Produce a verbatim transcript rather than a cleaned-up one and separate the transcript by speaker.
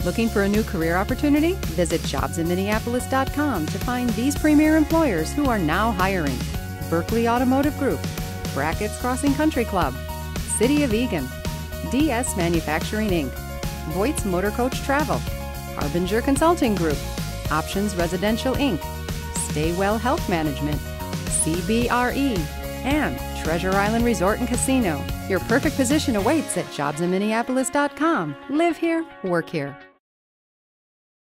Speaker 1: Looking for a new career opportunity? Visit jobs in minneapolis dot com to find these premier employers who are now hiring. Berkeley Automotive Group, Brackett's Crossing Country Club, City of Eagan, D S Manufacturing Incorporated, Voight's Motor Coach Travel, Harbinger Consulting Group, Options Residential Incorporated, Staywell Health Management, C B R E, and Treasure Island Resort and Casino. Your perfect position awaits at jobs in minneapolis dot com. Live here, work here.